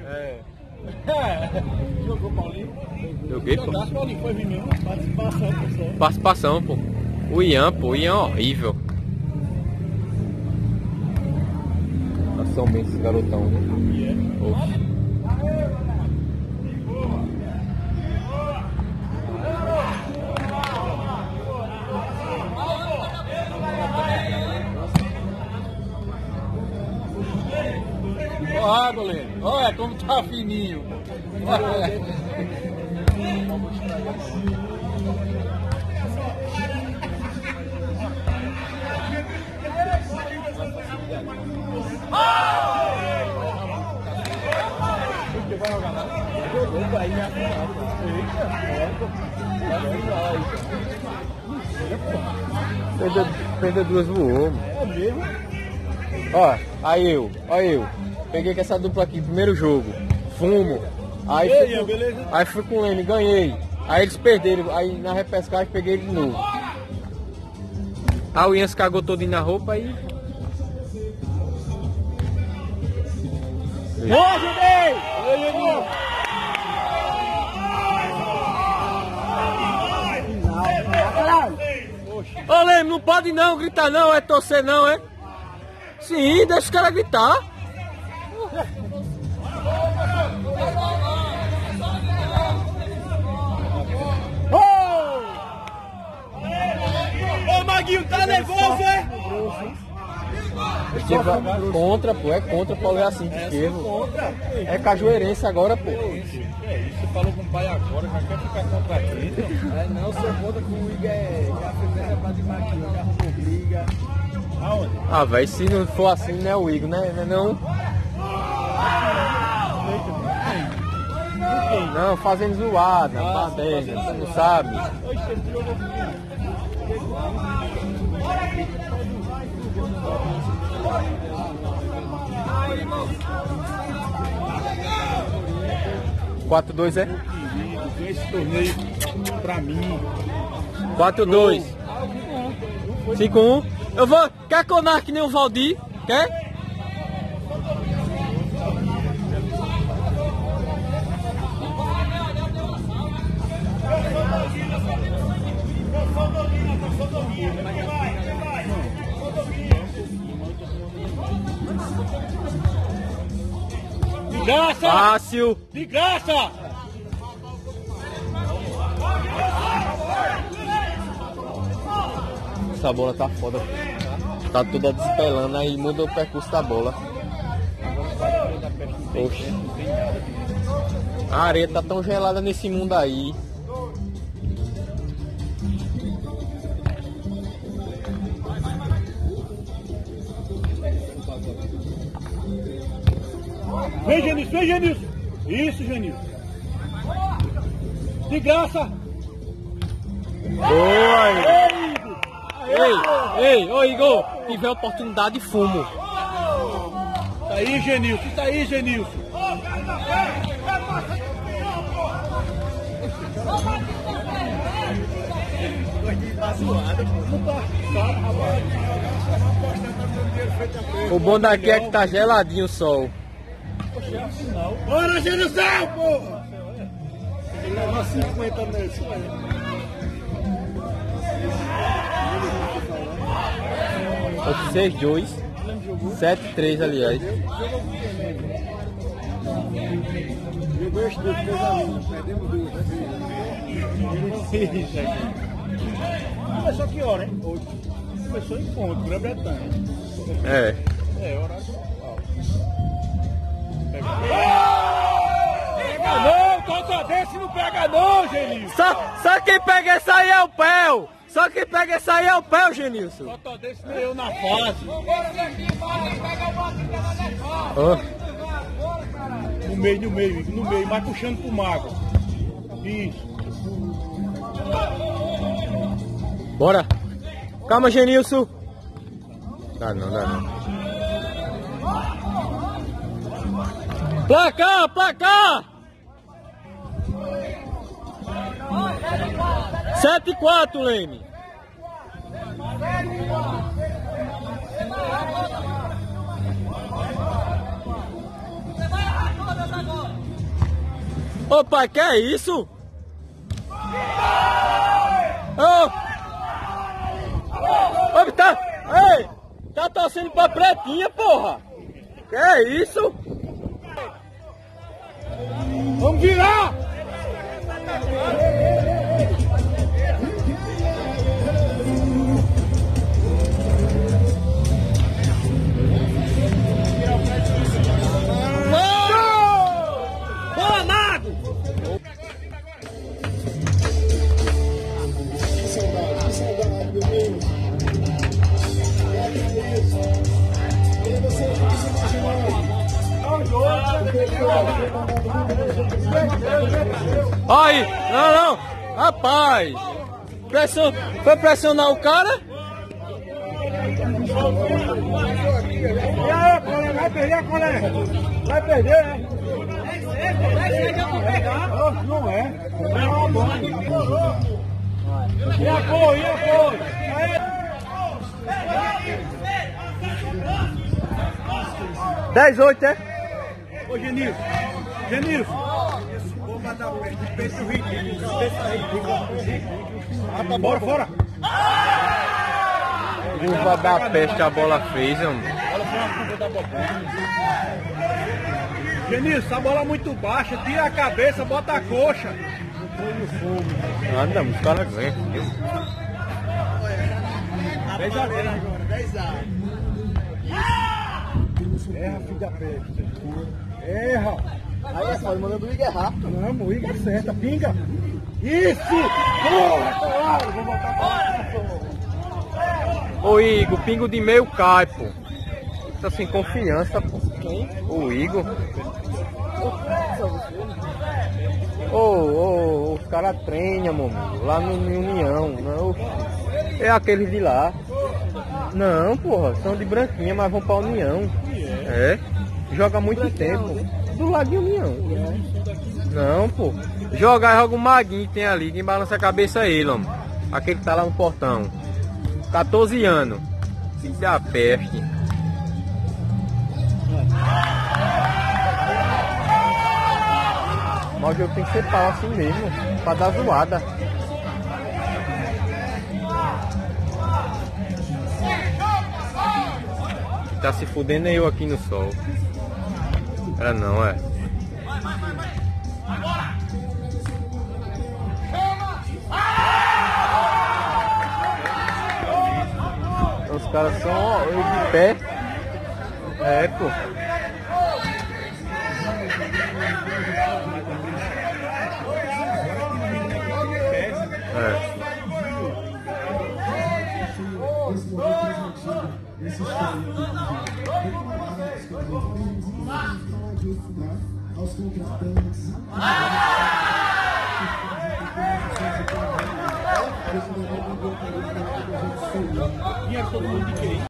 É. Jogou Paulinho? Joguei, pô. Paulinho foi vir mesmo. Participação, pessoal. Participação, pô. O Ian é horrível. São bem esses garotão, né? Oxe. Olha, goleiro. Olha como tá fininho. Perdeu duas voou. É mesmo? Ó, ó eu. Peguei com essa dupla aqui, primeiro jogo. Fumo. Aí fui com o Leme, ganhei. Aí eles perderam, aí na repescagem peguei ele de novo. Aí o Ian se cagou todinho na roupa e... Boa, Judei! Ô Leme, não pode não gritar não, é torcer não, é? Sim, deixa os caras gritar. Ô Maguinho, tá nervoso, é? Contra, pô, é contra, Paulo é assim, esquerdo. É cajueirense agora, pô. É isso, você falou com o pai agora, já quer ficar contra a gente? É não, você conta com o Igor, a primeira pra de Maguinho, já arrumou briga. Aonde? Ah, velho, se não for assim, não é o Igor, né? Não. Não, fazendo zoada, baderna, você não sabe. Quatro, 2 é? Esse torneio pra mim. 4-2. 5-1. Eu vou. Quer conar que nem o Valdir? Quer? De graça! Fácil. De graça! Essa bola tá foda. Tá toda despelando, aí muda o percurso da bola. Oxe. A areia tá tão gelada nesse mundo aí. Vem, Genilson, vem, Genilson! Isso, Genilson! De graça! Boa! Ei, ô Igor, tiver oportunidade, fumo. Tá aí, Genilson, tá aí, Genilson! O bom daqui é que tá geladinho o sol. Bora, Genilson, porra! Ele leva 50 nesse, velho. 6-2, 7-3, aliás. Jogou os dois, meus amigos, perdemos duas, né? Começou que hora, hein? Hoje. Começou em ponto, Grã-Bretanha. É. É, horário atual. Pega não, contra desse não pega não, Genilson. Só quem pega essa aí é o Pel. Só quem pega essa aí é o Pel, Genilson. Contra desse nem eu na fase. Oh. No meio, mas puxando pro mago. Isso. Bora. Calma, Genilson. Dá não. Placar! 7-4, Leme. Ô pai, que é isso? Ô! Ô, tá... Ei! Tá torcendo pra pretinha, porra! Que é isso? Vamos virar! Boa, Mago! Que saudade, meu Deus. E você Aí, não, rapaz, foi pressionar o cara? E aí, colega, vai perder, colega? Vai perder, né? Não é. É uma bola. E apoio, e apoio. Aí. 10-8, é? Ô, Genilson. Peito ridículo. Ah, tá, bora, fora. Curva da peste a bola fez, mano. Genilson, a bola é muito baixa. Tira a cabeça, bota a coxa. Nada, os caras ganham. 10 a 0 agora, 10 a 0. Erra, filho da peste. Erra. Aí é só, mandando o Igor errar. Não, o Igor acerta, pinga. Isso! Porra, claro, vou botar pra... Ô Igor, pingo de meio cai, pô. Tá sem confiança, pô. Quem? O Igor. Ô, os caras treinam, mano. Lá no União. Não, é aqueles de lá. Não, porra, são de branquinha, mas vão pra União. É. Joga há muito tempo. Do lado de União. Não, pô. Joga o Maguinho que tem ali. Quem balança a cabeça é ele, mano. Aquele que tá lá no portão. 14 anos. Filho da peste. Mas o jogo tem que ser pau assim mesmo. Pra dar zoada. Tá se fudendo eu aqui no sol. Era não, é. Os caras são ó, eu de pé. É, pô. É. Aos contratantes. Dinheiro todo mundo de quem?